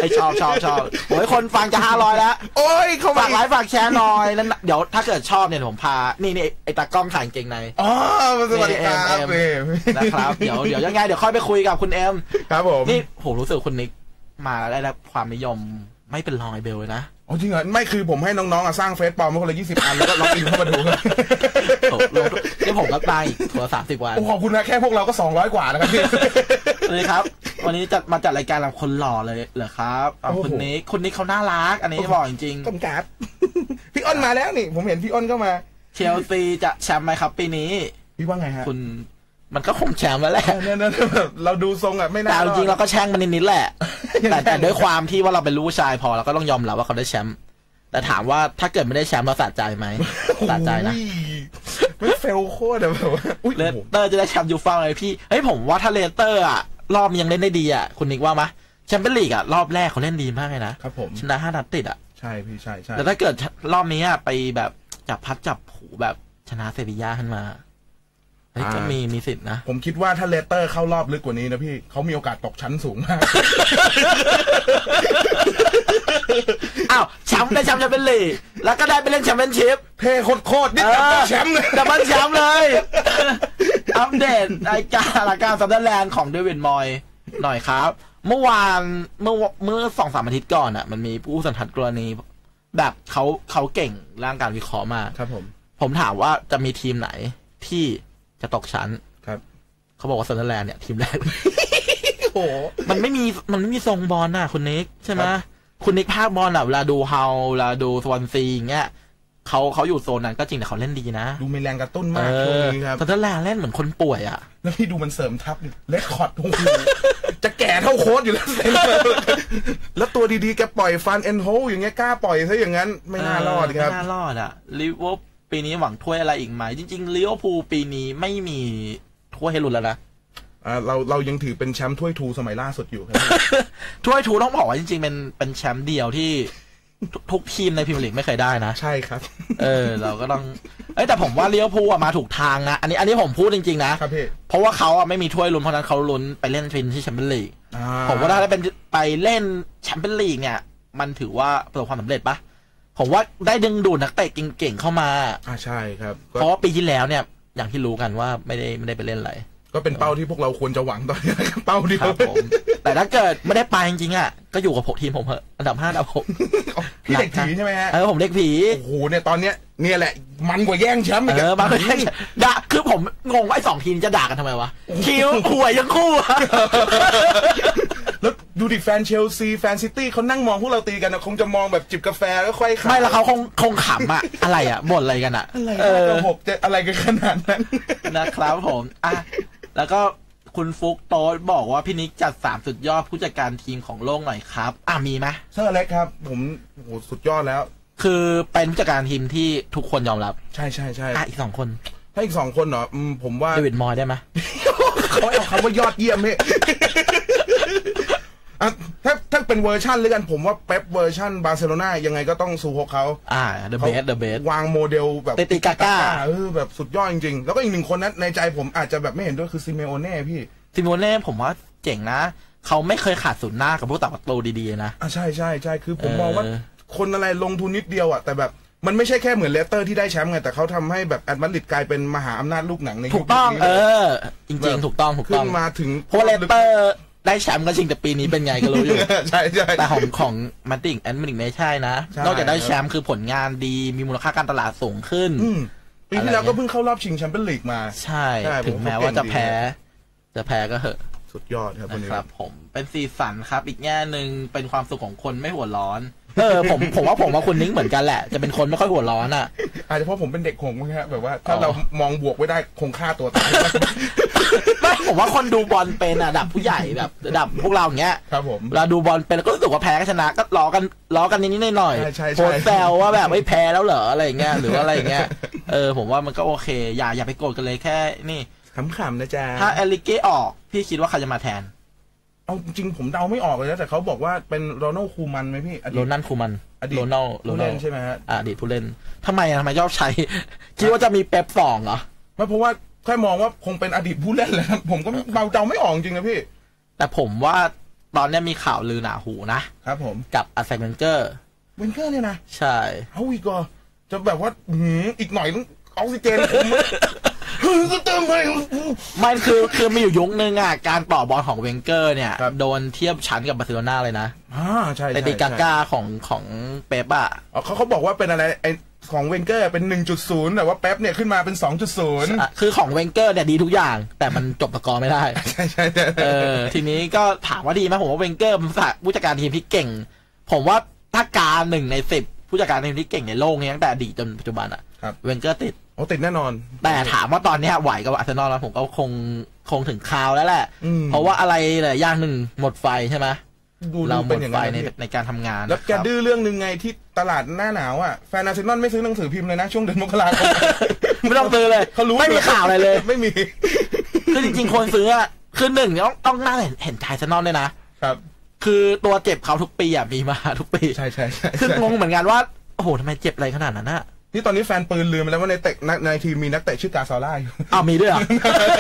ไอชอบโอ้ยคนฟังจะ500แล้วโอ้ยเขาฝากไลค์ฝากแชร์หน่อยนั่นเดี๋ยวถ้าเกิดชอบเนี่ยผมพานี่ไอตากล้องขายเก่งในอ๋อสวัสดีครับนะครับเดี๋ยวยังไงเดี๋ยวค่อยไปคุยกับคุณเอ็มครับผมนี่ผมรู้สึกคุณนิกมาได้รับความนิยมไม่เป็นรองไอเบลเลยนะอ๋อจริงเหรอไม่คือผมให้น้องๆสร้างเฟซปลอมมาคนละ20 อันแล้วก็ล็อกอินเข้ามาดูนี่ผมก็ตายอีกตัว30 วันขอบคุณนะแค่พวกเราก็200 กว่านะครับพี่เลยครับวันนี้จะมาจัดรายการกับคนหล่อเลยเหรอครับคุณนิกเขาน่ารักอันนี้บอกจริงๆต้มกราบพี่อ้นมาแล้วนี่ผมเห็นพี่อ้นก็มาเชลซีจะแชมป์ไหมครับปีนี้พี่ว่าไงฮะคุณมันก็คงแชมป์แล้วแหละเราดูทรงอ่ะไม่น่าแต่จริงเราก็แช่งมันนิดๆแหละแต่ด้วยความที่ว่าเราเป็นลูกชายพอเราก็ต้องยอมรับว่าเขาได้แชมป์แต่ถามว่าถ้าเกิดไม่ได้แชมป์เราสะใจไหมสะใจนะไม่เฟลโคตรแบบว่าเลสเตอร์จะได้แชมป์ยูฟ่าเลยพี่เฮ้ยผมว่าถ้าเลสเตอร์อ่ะรอบยังเล่นได้ดีอ่ะคุณนิกว่าไหมแชมเปี้ยนลีกอ่ะรอบแรกเขาเล่นดีมากเลยนะครับผมชนะ5 นัดติดอ่ะใช่พี่ใช่แต่ถ้าเกิดรอบนี้ไปแบบจับพัดจับผูแบบชนะเซบีย่าขึ้นมาก็มีสิทธินะผมคิดว่าถ้าเลสเตอร์เข้ารอบลึกกว่านี้นะพี่เขามีโอกาสตกชั้นสูงมากอ้าวแชมป์ได้แชมป์เป็นลีกแล้วก็ได้ไปเล่นแชมเปี้ยนชิพเท่โคตรนี่ดับเบิลแชมป์เลยดับเบิลแชมป์เลยอัปเดตรายการซันเดอร์แลนด์ของเดวิดมอยหน่อยครับเมื่อ2-3 อาทิตย์ก่อนอ่ะมันมีผู้สันทัดกรณีแบบเขาเก่งร่างการวิเคราะห์มากครับผมถามว่าจะมีทีมไหนที่จะตกชั้นครับเขาบอกว่าซันเดอร์แลนด์เนี่ยทีมแรกโอ้มันไม่มีทรงบอลน่ะคุณนิกใช่ไหมคุณนิกภาคบอลอ่ะเวลาดูเฮาเวลาดูสวอนซีอย่างเงี้ยเขาอยู่โซนนั้นก็จริงแต่เขาเล่นดีนะดูมีแรงกระตุ้นมากช่วงนี้ครับซันเดอร์แลนด์เล่นเหมือนคนป่วยอ่ะแล้วพี่ดูมันเสริมทัพเลคคอร์ดโอ้โหจะแก่เท่าโค้ชอยู่แล้วแล้วตัวดีๆแกปล่อยฟันเอ็นโฮอย่างเงี้ยกล้าปล่อยซะอย่างนั้นไม่น่ารอดครับไม่น่ารอดอ่ะลิเวอร์ปีนี้หวังถ้วยอะไรอีกไหมจริงๆลิเวอร์พูลปีนี้ไม่มีถ้วยให้ลุ้นแล้วนะเรายังถือเป็นแชมป์ถ้วยทูสมัยล่าสุดอยู่ครับถ้วยทูต้องบอกว่าจริงๆเป็นแชมป์เดียวที่ทุกทีมในพรีเมียร์ลีกไม่เคยได้นะใช่ครับเราก็ต้องแต่ผมว่าลิเวอร์พูลมาถูกทางนะอันนี้ผมพูดจริงๆนะครับพี่เพราะว่าเขาไม่มีถ้วยลุ้นเพราะนั้นเขาลุ้นไปเล่นฟินที่แชมเปี้ยนลีกผมว่าถ้าได้เป็นไปเล่นแชมเปี้ยนลีกเนี่ยมันถือว่าประสบความสำเร็จปะผมว่าได้ดึงดูดนักเตะเก่งๆเข้ามาใช่ครับเพราะว่าปีที่แล้วเนี่ยอย่างที่รู้กันว่าไม่ได้ไปเล่นอะไรก็เป็นเป้าที่พวกเราควรจะหวังตอนนี้เป้าเดียวแต่ถ้าเกิดไม่ได้ไปจริงๆอ่ะก็อยู่กับทีมผมเหอะอันดับ5 อันดับ 6 พี่เด็กผีใช่ไหมฮะผมเด็กผีโอ้โหเนี่ยตอนเนี้ยเนี่ยแหละมันกว่าแย่งแชมป์อีกมันกว่าแย่งด่าคือผมงงว่าไอ้2 ทีมจะด่ากันทำไมวะคิวห่วยยังคู่แล้วดูดิแฟนเชลซีแฟนซิตี้เขานั่งมองพวกเราตีกันคงจะมองแบบจิบกาแฟแล้วค่อยขำไม่แล้วเขาคงขำอะอะไรอะบ่นอะไรกันอะอะไรหกจะอะไรกันขนาดนั้นนะครับผมแล้วก็คุณฟุกโต๊ดบอกว่าพี่นิกจัด3 สุดยอดผู้จัดการทีมของโลกหน่อยครับมีไหมเซอร์เล็กครับผมโอ้โหสุดยอดแล้วคือเป็นผู้จัดการทีมที่ทุกคนยอมรับใช่อีก2 คนถ้าอีก2 คนเหรอผมว่าเดวิดมอยได้ไหมเขาเอาคำว่ายอดเยี่ยมเนี่ยถ้าเป็นเวอร์ชันเลยกันผมว่าเป๊ปเวอร์ชันบาร์เซโลนายังไงก็ต้องสู้เขาเดอะเบสวางโมเดลแบบติกาก้าแบบสุดยอดจริงๆแล้วก็อีก1 คนนั้นในใจผมอาจจะแบบไม่เห็นด้วยคือซิเมโอเน่พี่ซิเมโอเน่ผมว่าเจ๋งนะเขาไม่เคยขาดศูนย์หน้ากับผู้ตัดประตูดีๆนะใช่คือผมมองว่าคนอะไรลงทุนนิดเดียวแต่แบบมันไม่ใช่แค่เหมือนเลสเตอร์ที่ได้แชมป์ไงแต่เขาทำให้แบบแอตมาดริดกลายเป็นมหาอำนาจลูกหนังในถูกต้องจริงๆถูกต้องขึ้นมาถึงเพราะเลสเตอร์ได้แชมป์ก็จริงแต่ปีนี้เป็นไงก็รู้อยู่ใช่แต่ของมาติงแอนด์มินิกไม่ใช่นะนอกจากได้แชมป์คือผลงานดีมีมูลค่าการตลาดสูงขึ้นปีที่แล้วก็เพิ่งเข้ารอบชิงแชมเปี้ยนลีกมาใช่ถึงแม้ว่าจะแพ้ก็เหอะสุดยอดครับวันนี้ครับผมเป็นสีสันครับอีกแง่นึงเป็นความสุขของคนไม่หัวร้อนผมว่าคุณนิ้งเหมือนกันแหละจะเป็นคนไม่ค่อยหัวร้อนอาจจะเพราะผมเป็นเด็กหงมั้งครับแบบว่าถ้าเรามองบวกไว้ได้คงฆ่าตัวตายไม่ผมว่าคนดูบอลเป็นระดับผู้ใหญ่แบบระดับพวกเราอย่างเงี้ยครับผมเราดูบอลเป็นแล้วก็รู้สึกว่าแพ้ก็ชนะก็ล้อกันนิดๆหน่อยๆโพสแซวว่าแบบไม่แพ้แล้วเหรออะไรเงี้ยหรือว่าอะไรเงี้ยผมว่ามันก็โอเคอย่าไปโกรธกันเลยแค่นี่ขำๆนะจ๊ะถ้าเอลิเก้ออกพี่คิดว่าใครจะมาแทนเอาจริงผมเดาไม่ออกเลยนะแต่เขาบอกว่าเป็นโรนัลคูมันไหมพี่โรนัลคูมันโรนัลผู้เล่นใช่ไหมฮะอดีตผู้เล่นทำไมยอดใช้คิดว่าจะมีเป๊ป2เหรอไม่เพราะว่าแค่มองว่าคงเป็นอดีตผู้เล่นแหละผมก็เดาไม่ออกจริงนะพี่แต่ผมว่าตอนนี้มีข่าวลือหนาหูนะครับผมกับอาร์เซนเวนเกอร์เนี่ยนะใช่เอาอีกก็จะแบบว่าอีกหน่อยต้องออกซิเจนก็เติมไปไม่คือมีอยู่ยุคนึงอ่ะการต่อบอลของเวนเกอร์เนี่ยโดนเทียบชั้นกับบาร์เซโลนาเลยนะใช่แต่ติกาก้าของเป๊ปอ่ะเขาบอกว่าเป็นอะไรไอของเวนเกอร์เป็น 1.0 แต่ว่าเป๊ปเนี่ยขึ้นมาเป็น 2.0 คือของเวนเกอร์เนี่ยดีทุกอย่างแต่มันจบสกอร์ไม่ได้ใช่ทีนี้ก็ถามว่าดีไหมผมว่าเวนเกอร์เป็นผู้จัดการทีมที่เก่งผมว่าถ้าการ1 ใน 10ผู้จัดการทีมที่เก่งในโลกนี้ตั้งแต่อดีตจนปัจจุบันอ่ะเวนเกอร์ติดแน่นอนแต่ถามว่าตอนนี้ไหวกับอาร์เซนอลแล้วผมก็คงถึงคราวแล้วแหละเพราะว่าอะไรเลยอย่างหนึ่งหมดไฟใช่ไหมเราหมดไฟในการทำงานแล้วแกดื้อเรื่องนึงไงที่ตลาดหน้าหนาวอ่ะแฟนอาร์เซนอลไม่ซื้อหนังสือพิมพ์เลยนะช่วงเดือนมกราคมไม่ต้องซื้อเลยเขารู้ไม่มีข่าวอะไรเลยไม่มีคือจริงๆคนซื้ออ่ะคือหนึ่งต้องน่าเห็นใจอาร์เซนอลด้วยนะครับคือตัวเจ็บเขาทุกปีอ่ะมีมาทุกปีใช่คืองงเหมือนกันว่าโอ้โหทำไมเจ็บอะไรขนาดนั้นอ่ะนี่ตอนนี้แฟนปืนลืมไปแล้วว่าในทีมมีนักเตะชื่อกาซาร่าอยู่มีด้วยเหรอ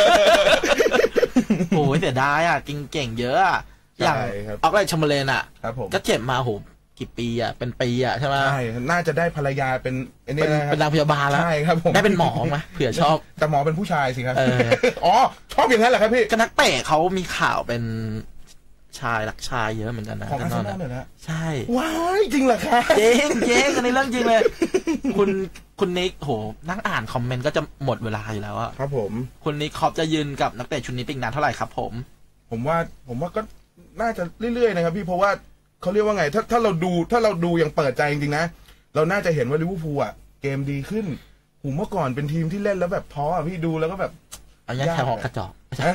โอ้ยเสียดายอ่ะเก่งเยอะอ่ะอย่างออกไลชัมเบอร์เลนอ่ะก็เจ็บมาโหกี่ปีอ่ะเป็นปีอ่ะใช่ไหมใช่น่าจะได้ภรรยาเป็นนางพยาบาลแล้วใช่ครับผมได้เป็นหมอไหมเผื่อชอบแต่หมอเป็นผู้ชายสิครับชอบอย่างนั้นแหละครับพี่ก็นักเตะเขามีข่าวเป็นชายรักชายเยอะเหมือนกันนะของอาร์เซนอลเลยนะใช่ว้ายจริงเหรอครับจริงอันนี้เรื่องจริงเลยคุณนิกโหนั่งอ่านคอมเมนต์ก็จะหมดเวลาอยู่แล้วอะครับผมคุณนิกคอปจะยืนกับนักเตะชุดนี้เป็นนานเท่าไหร่ครับผมว่าก็น่าจะเรื่อยๆนะครับพี่เพราะว่าเขาเรียกว่าไงถ้าเราดูอย่างเปิดใจจริงๆนะเราน่าจะเห็นว่าลิเวอร์พูลอะเกมดีขึ้นเมื่อก่อนเป็นทีมที่เล่นแล้วแบบท้ออะพี่ดูแล้วก็แบบเอาแค่หอกกระจอก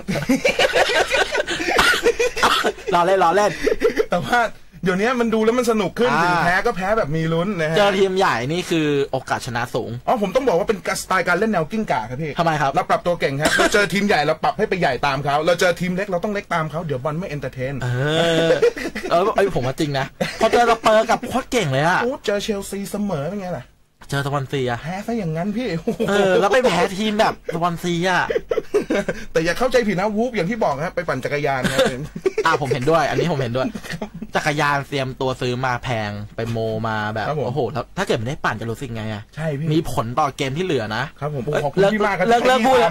รอเล่นแต่ว่าเดี๋ยวนี้มันดูแล้วมันสนุกขึ้นถึงแพ้ก็แพ้แบบมีลุ้นนะฮะเจอทีมใหญ่นี่คือโอกาสชนะสูงผมต้องบอกว่าเป็นสไตล์การเล่นแนวกิ้งก่าครับพี่ทำไมครับเราปรับตัวเก่งครับเราเจอทีมใหญ่เราปรับให้ไปใหญ่ตามเขาเราเจอทีมเล็กเราต้องเล็กตามเขาเดี๋ยวบอลไม่เอนเตอร์เทนผมว่าจริงนะพอเจอสเปอร์กับโคตรเก่งเลยอะเจอเชลซีเสมอเป็นไงล่ะเจอตะวันซีอะแพ้ซะอย่างนั้นพี่แล้วไปแพ้ทีมแบบตะวันซีอะแต่อย่าเข้าใจผิดนะวูฟอย่างที่บอกครับไปปั่นจักรยานนะผมเห็นด้วยอันนี้ผมเห็นด้วยจักรยานเตรียมตัวซื้อมาแพงไปโมมาแบบโอ้โหถ้าเกิดไม่ได้ปั่นจะรู้สึกไงอะใช่พี่มีผลต่อเกมที่เหลือนะครับผมขอบคุณที่มากครับเลิกพูด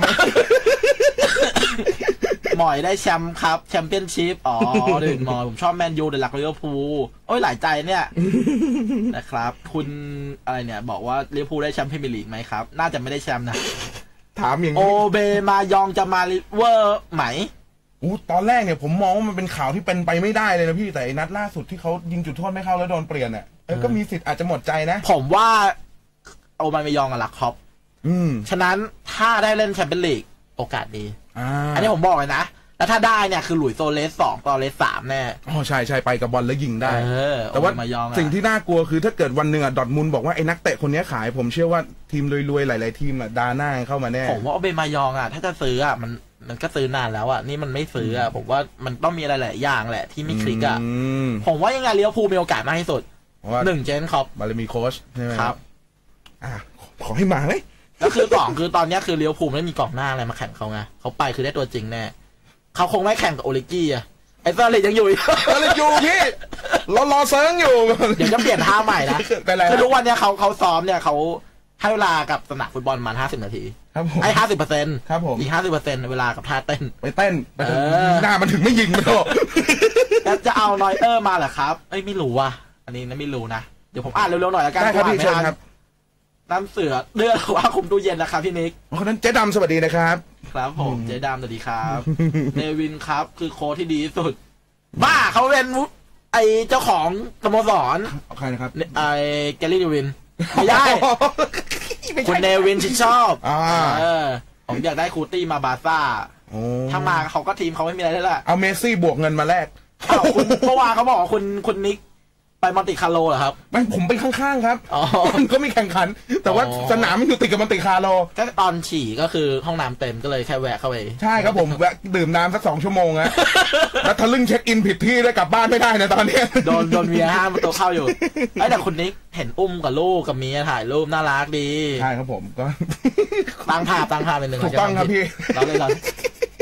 หมอยได้แชมป์ครับแชมเปี้ยนชิพดื่มหมอยผมชอบแมนยูแต่หลักลิเวอร์พูลหลายใจเนี่ยนะครับคุณอะไรเนี่ยบอกว่าลิเวอร์พูลได้แชมป์พรีเมียร์ลีกไหมครับน่าจะไม่ได้แชมป์นะถามอย่างนี้โอเบมายองจะมาลิเวอร์ไหมตอนแรกเนี่ยผมมองว่ามันเป็นข่าวที่เป็นไปไม่ได้เลยนะพี่แต่นัดล่าสุดที่เขายิงจุดโทษไม่เข้าแล้วโดนเปลี่ยนเนี่ยก็มีสิทธิ์อาจจะหมดใจนะผมว่าโอเบมายองกับลักคอปฉะนั้นถ้าได้เล่นแชมเปี้ยนลีกโอกาสดีอันนี้ผมบอกเลยนะแล้วถ้าได้เนี่ยคือหลุยโซเลส2ต่อเลส3แน่ใช่ไปกับบอลแล้วยิงได้แต่ว่าสิ่งที่น่ากลัวคือถ้าเกิดวันหนึ่งดอร์ทมุนด์บอกว่าไอ้นักเตะคนนี้ขายผมเชื่อว่าทีมรวยๆหลายๆทีมดาหน้าเข้ามาแน่ผมว่าโอเบมายองถ้าจะซื้อมันก็ซื้อนานแล้วนี่มันไม่ซื้อผมว่ามันต้องมีอะไรหลายอย่างแหละที่ไม่คลิกผมว่ายังไงลิเวอร์พูลมีโอกาสมากที่สุด1เจนครับบารมีโค้ชใช่ไหมครับขอให้มาเลยแล้วคือตอนนี้คือลิเวอร์พูลไม่มีกองหน้าอะไรมาแข่งเขาไงเขาไปคือได้ตัวจริงแน่เขาคงไม่แข่งกับโอลิกี้ไอ้เซอร์ลิยังอยู่พี่รอเซิร์งอยู่เดี๋ยวจะเปลี่ยนท่าใหม่นะคือทุกวันนี้เขาซ้อมเนี่ยเขาให้เวลากับสนามฟุตบอลมา50 นาทีไอ้50% ครับผมอีก50%เวลากับท่าเต้นไปเต้นหน้ามันถึงไม่ยิงไม่โตแล้วจะเอานอยเออร์มาเหรอครับไม่รู้ว่ะอันนี้ไม่รู้นะเดี๋ยวผมอ่านเร็วๆหน่อยละกันได้ครับพี่เชิญครับน้ำเสือเดือดว่าคุมตู้เย็นนะครับพี่นิกคนนั้นเจ๊ดำสวัสดีนะครับครับผมเจ๊ดำสวัสดีครับเนวินครับคือโค้ชที่ดีที่สุดบ้าเขาเป็นไอเจ้าของสโมสรใครนะครับไอแกลลี่เนวินไม่ได้คุณเนวินชิดชอบผมอยากได้คูตี้มาบาซ่าถ้ามาเขาก็ทีมเขาไม่มีอะไรแล้วแหละเอาเมสซี่บวกเงินมาแลกคุณเมื่อวานเขาบอกว่าคุณนิกไปมอนติคาร์โลเหรอครับไม่ผมไปข้างๆครับก็มีแข่งขันแต่ว่าสนามมันอยู่ติดกับมอนติคาร์โลก็ตอนฉี่ก็คือห้องน้ำเต็มก็เลยแค่แวะเข้าไปใช่ครับผมแวะดื่มน้ำสัก2 ชั่วโมงนะแล้วทะลึ่งเช็คอินผิดที่ได้กลับบ้านไม่ได้นะตอนนี้โดนเมียห้ามตัวเข้าอยู่แต่คุณนิกเห็นอุ้มกับลูกกับเมียถ่ายรูปน่ารักดีใช่ครับผมก็ตั้งภาพเป็นหนึ่งถูกต้องครับพี่เราเลย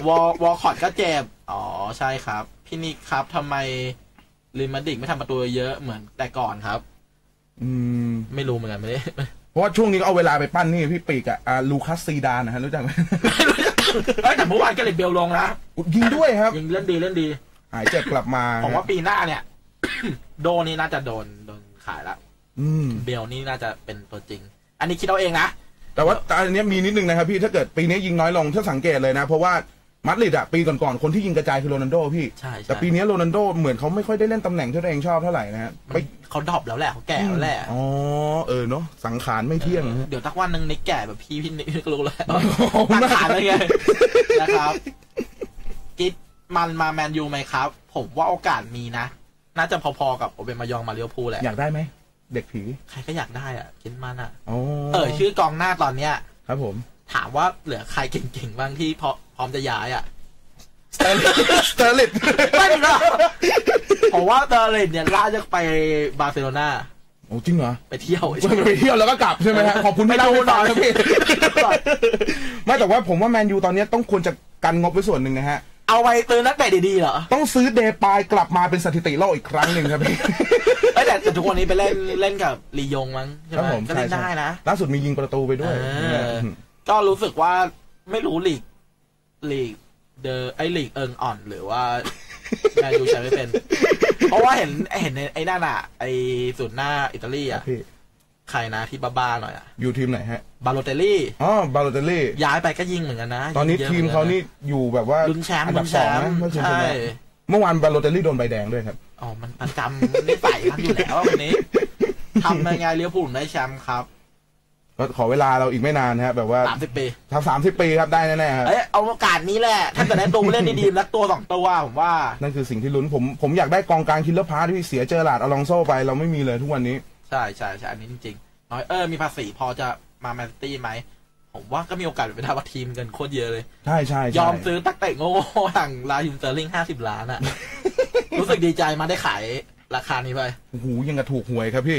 วอลคอตก็เจ็บอ๋อใช่ครับพี่นิกครับทำไมลิมาดิกไม่ทำประตูเยอะเหมือนแต่ก่อนครับไม่รู้เหมือนกันไม่ได้เพราะว่าช่วงนี้ก็เอาเวลาไปปั้นนี่พี่ปีกลูคัสซีดานนะฮะรู้จักไหมแต่เมื่อวานก็เลยเบลลงนะยิงด้วยครับยิงเล่นดีหายเจ็บกลับมาผมว่าปีหน้าเนี่ย โดนี่น่าจะโดนขายละเบลนี่น่าจะเป็นตัวจริงอันนี้คิดเอาเองนะแต่ว่าอันนี้มีนิดนึงนะครับพี่ถ้าเกิดปีนี้ยิงน้อยลงถ้าสังเกตเลยนะเพราะว่ามาดริดปีก่อนๆคนที่ยิงกระจายคือโรนัลโดพี่แต่ปีนี้โรนัลโดเหมือนเขาไม่ค่อยได้เล่นตำแหน่งที่ตัวเองชอบเท่าไหร่นะฮะเขาดรอปแล้วแหละเขาแก่แล้วแหละอ๋อเนาะสังขารไม่เที่ยงเดี๋ยวทักวันนึงนิกแก่แบบพี่นิกรู้แล้วสังขารอะไรไงนะครับกิ๊ดมันมาแมนยูไหมครับผมว่าโอกาสมีนะน่าจะพอๆกับโอเบมายองมาเรียวพูแหละอยากได้ไหมเด็กผีใครก็อยากได้อ่ะกิ๊ดมันอ่ะชื่อกองหน้าตอนเนี้ยครับผมถามว่าเหลือใครเก่งๆบ้างที่พร้อมจะย้ายอ่ะสเตอร์ลิตไม่หรอกผมว่าสเตอร์ลิตเนี่ยล่าจะไปบาร์เซโลนาโอ้จริงเหรอไปเที่ยวแล้วก็กลับใช่ไหมฮะขอบคุณไม่ดูหน่อยพี่ไม่แต่ว่าผมว่าแมนยูตอนนี้ต้องควรจะกันงบไว้ส่วนหนึ่งนะฮะเอาไปซื้อนักเตะดีๆเหรอต้องซื้อเดปายกลับมาเป็นสถิติโลกอีกครั้งหนึ่งครับพี่แต่ทุกวันนี้ไปเล่นกับลียงมั้งใช่ไหมก็เล่นได้นะล่าสุดมียิงประตูไปด้วยก็รู้สึกว่าไม่รู้ลีกลีกเอิงอ่อนหรือว่าแมนยูใช้ไม่เป็นเพราะว่าเห็นไอ้นั่นอ่ะไอ้ศูนย์หน้าอิตาลีอ่ะใครนะที่บ้าๆหน่อยอ่ะอยู่ทีมไหนฮะบาโลเตลลี่บาโลเตลลี่ย้ายไปก็ยิงเหมือนกันนะตอนนี้ทีมเขานี่อยู่แบบว่าลุ้นแชมป์ใช่เมื่อวานบาโลเตลลี่โดนใบแดงด้วยครับอ๋อมันประจำไม่ใส่กันอยู่แล้ววันนี้ทำยังไงเลี้ยวผุ่นได้แชมป์ครับก็ขอเวลาเราอีกไม่นานครับแบบว่า 30 ปี 30 ปีครับได้แน่ๆครับเอาโอกาสนี้แหละถ้าเกิดได้ตัวเล่นดีๆแล้วตัว2ตัวผมว่านั่นคือสิ่งที่ลุ้นผมอยากได้กองกลางคิลเลอร์พาร์ทที่เสียเจอร์ลาร์ดอลองโซไปเราไม่มีเลยทุกวันนี้ใช่อันนี้จริงๆน้อยมีภาษีพอจะมาแมนซิตี้ไหมผมว่าก็มีโอกาสเป็นไปได้ว่าทีมเงินโคตรเยอะเลยใช่ยอมซื้อตักเตะโง่อย่างลาฮิมเตอร์ลิง50 ล้านอ่ะรู้สึกดีใจมาได้ขายราคานี้ไปโอ้โหยังกระถูกหวยครับพี่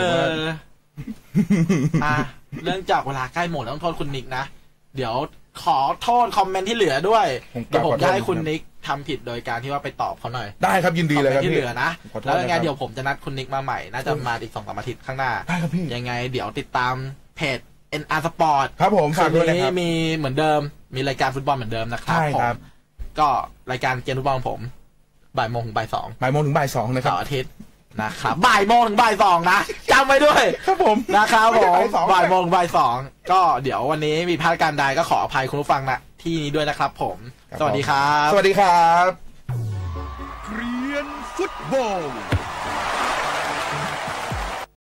เรื่องจากเวลาใกล้หมดแล้วต้องโทษคุณนิกนะเดี๋ยวขอโทษคอมเมนต์ที่เหลือด้วยเดี๋ยวผมจะให้คุณนิกทำผิดโดยการที่ว่าไปตอบเขาหน่อยได้ครับยินดีเลยครับที่เหลือนะแล้วยังไงเดี๋ยวผมจะนัดคุณนิกมาใหม่น่าจะมาอีก2-3 อาทิตย์ข้างหน้าได้ครับพี่ยังไงเดี๋ยวติดตามเพจ NR Sport ครับผมฝากด้วยนะครับมีเหมือนเดิมมีรายการฟุตบอลเหมือนเดิมนะครับผมก็รายการเกมฟุตบอลของผมบ่ายโมงถึงบ่าย2 นะครับอาทิตย์นะครับบ่ายโมงถึงบ่าย2นะจำไว้ด้วยครับผมนะครับผมบ่ายโมงบ่าย2ก็เดี๋ยววันนี้มีพลาดการใดก็ขออภัยคุณผู้ฟังนะที่นี้ด้วยนะครับผมสวัสดีครับสวัสดีครับเกรียนฟุตบอล